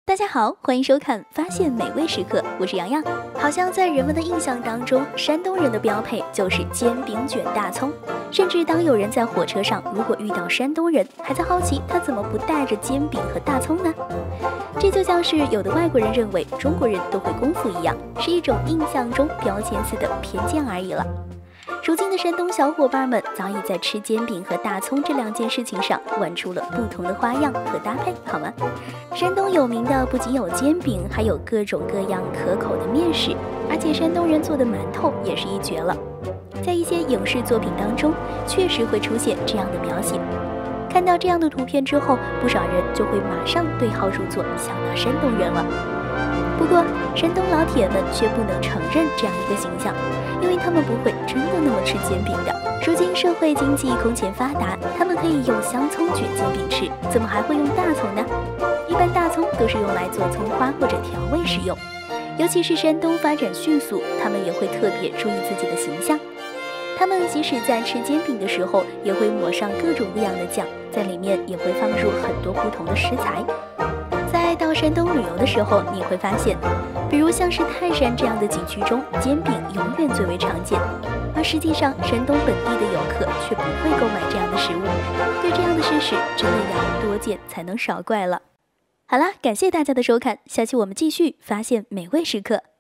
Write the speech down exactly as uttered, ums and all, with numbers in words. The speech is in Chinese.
大家好，欢迎收看《发现美味时刻》，我是洋洋。好像在人们的印象当中，山东人的标配就是煎饼卷大葱，甚至当有人在火车上如果遇到山东人，还在好奇他怎么不带着煎饼和大葱呢？这就像是有的外国人认为中国人都会功夫一样，是一种印象中标签似的偏见而已了。如今的山东小伙伴们早已在吃煎饼和大葱这两件事情上玩出了不同的花样和搭配，好吗？山东有名的不仅有煎饼，还有各种各样可口的面食，而且山东人做的馒头也是一绝了。在一些影视作品当中，确实会出现这样的描写。看到这样的图片之后，不少人就会马上对号入座，想到山东人了。不过，山东老铁们却不能承认这样一个形象，因为他们不会真的那么吃煎饼的。如今社会经济空前发达，他们可以用香葱卷煎饼吃，怎么还会用大葱呢？一般大葱都是用来做葱花或者调味使用。尤其是山东发展迅速，他们也会特别注意自己的形象。他们即使在吃煎饼的时候，也会抹上各种各样的酱，在里面也会放入很多不同的食材。在到山东旅游的时候，你会发现，比如像是泰山这样的景区中，煎饼永远最为常见，而实际上山东本地的游客却不会购买这样的食物。对这样的事实，真的要多见才能少怪了。好啦，感谢大家的收看，下期我们继续发现美味时刻。